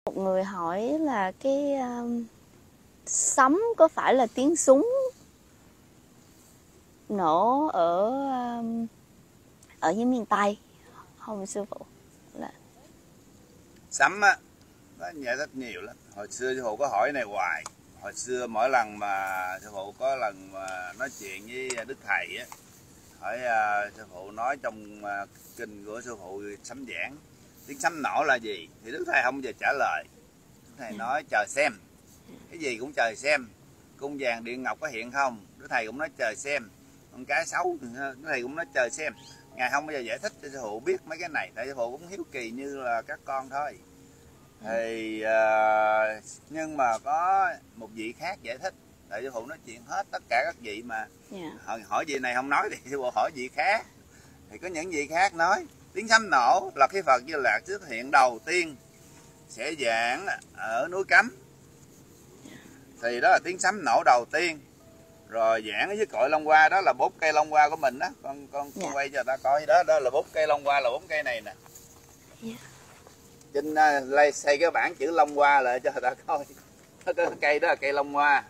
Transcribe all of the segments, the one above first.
Một người hỏi là cái sấm có phải là tiếng súng nổ ở dưới miền Tây không sư phụ? Là Sấm á, nó giải thích nhiều lắm. Hồi xưa sư phụ có hỏi này hoài. Hồi xưa mỗi lần mà sư phụ có lần mà nói chuyện với Đức Thầy á, hỏi sư phụ nói trong kinh của sư phụ sấm giảng tiếng sấm nổ là gì, thì Đức Thầy không bao giờ trả lời. Đức Thầy nói chờ xem, cái gì cũng chờ xem. Cung vàng điện ngọc có hiện không, Đức Thầy cũng nói chờ xem. Con cá sấu Đức Thầy cũng nói chờ xem. Ngài không bao giờ giải thích cho sư phụ biết mấy cái này, tại sư phụ cũng hiếu kỳ như là các con thôi. Thì nhưng mà có một vị khác giải thích, tại sư phụ nói chuyện hết tất cả các vị mà. Hỏi vị này không nói thì sư phụ hỏi vị khác, thì có những vị khác nói tiếng sấm nổ là khi Phật Di Lạc xuất hiện đầu tiên sẽ giảng ở núi Cấm, thì đó là tiếng sấm nổ đầu tiên. Rồi giảng ở dưới cội Long Hoa, đó là 4 cây Long Hoa của mình đó. Con quay cho ta coi đó, đó là 4 cây Long Hoa, là 4 cây này nè. Trên xây cái bảng chữ Long Hoa lại cho người ta coi. Cái cây đó là cây Long Hoa.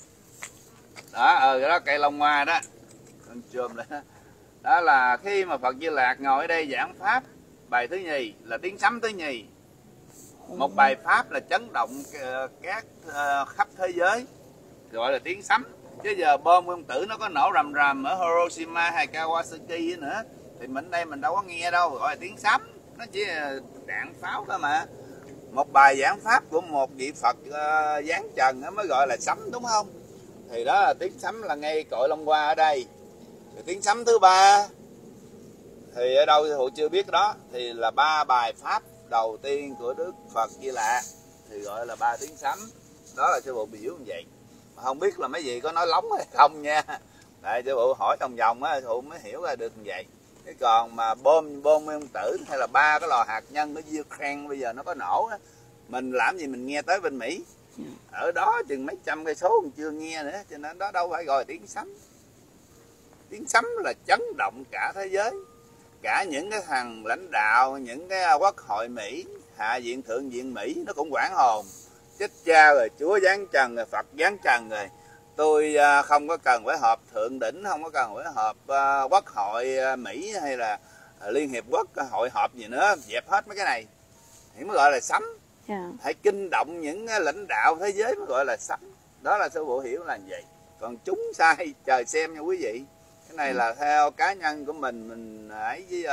Đó, đó cây Long Hoa đó. Con chùm lại đó. Đó là khi mà Phật Di Lạc ngồi ở đây giảng pháp, bài thứ nhì là tiếng sấm thứ nhì. Một bài pháp là chấn động các khắp thế giới, gọi là tiếng sấm. Chứ giờ bom nguyên tử nó có nổ rầm rầm ở Hiroshima hay Kawasaki nữa thì mình đây mình đâu có nghe đâu, gọi là tiếng sấm. Nó chỉ là đạn pháo thôi mà. Một bài giảng pháp của một vị Phật giáng trần mới gọi là sấm, đúng không? Thì đó là tiếng sấm là ngay cội Long Hoa ở đây. Thì tiếng sấm thứ ba thì ở đâu thì chưa biết đó, thì là 3 bài pháp đầu tiên của Đức Phật Di Lạc thì gọi là 3 tiếng sấm. Đó là sư phụ biểu như vậy. Không biết là mấy vị có nói lóng hay không nha. Tại sư phụ hỏi vòng vòng á, sư phụ mới hiểu ra được như vậy. Cái còn mà bom nguyên tử hay là 3 cái lò hạt nhân ở Ukraine bây giờ nó có nổ á, mình làm gì mình nghe tới bên Mỹ. Ở đó chừng mấy trăm cây số còn chưa nghe nữa, cho nên đó đâu phải gọi là tiếng sấm. Tiếng sấm là chấn động cả thế giới. Cả những cái thằng lãnh đạo, những cái quốc hội Mỹ, Hạ viện Thượng viện Mỹ nó cũng hoảng hồn. Chết cha rồi, Chúa giáng trần rồi, Phật giáng trần rồi. Tôi không có cần phải họp thượng đỉnh, không có cần phải họp quốc hội Mỹ hay là Liên Hiệp Quốc hội họp gì nữa, dẹp hết mấy cái này thì mới gọi là sấm. Hãy kinh động những lãnh đạo thế giới mới gọi là sấm. Đó là sư phụ hiểu là vậy. Còn chúng sai chờ xem nha quý vị. Cái này là theo cá nhân của mình ấy với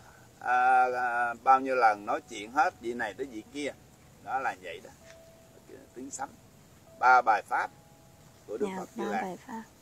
bao nhiêu lần nói chuyện hết vị này tới vị kia. Đó là vậy đó. Tiếng sấm. 3 bài pháp của Đức Phật Di Lạc.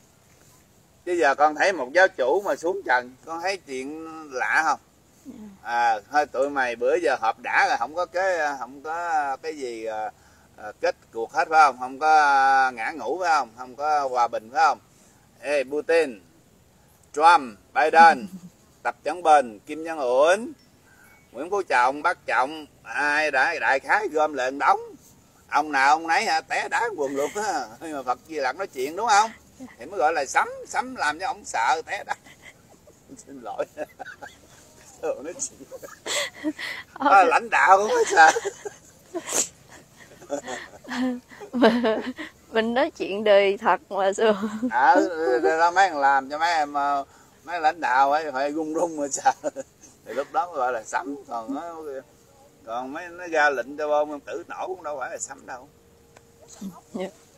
Chứ giờ con thấy một giáo chủ mà xuống trần, con thấy chuyện lạ không? Thôi tụi mày bữa giờ họp đã rồi, không có cái gì kết cuộc hết phải không? Không có ngã ngũ phải không? Không có hòa bình phải không? Ê, Putin, Trump, Biden, Tập Cận Bình, Kim Jong Un, Nguyễn Phú Trọng, Bắc Trọng, ai đã đại khái gom lên đóng. Ông nào ông nấy té đá quần luôn á. Nhưng mà Phật Di Lặc nói chuyện đúng không? Thì mới gọi là sấm. Sấm làm cho ông sợ té đá. Xin lỗi. Nói chuyện. Lãnh đạo cũng phải sợ. Mình nói chuyện đời thật mà sư. Đó mấy thằng làm cho mấy em mấy lãnh đạo ấy phải run run mà sợ. Thì lúc đó gọi là sấm. Còn mấy nó ra lệnh cho bom nguyên tử nổ cũng đâu phải là sấm đâu.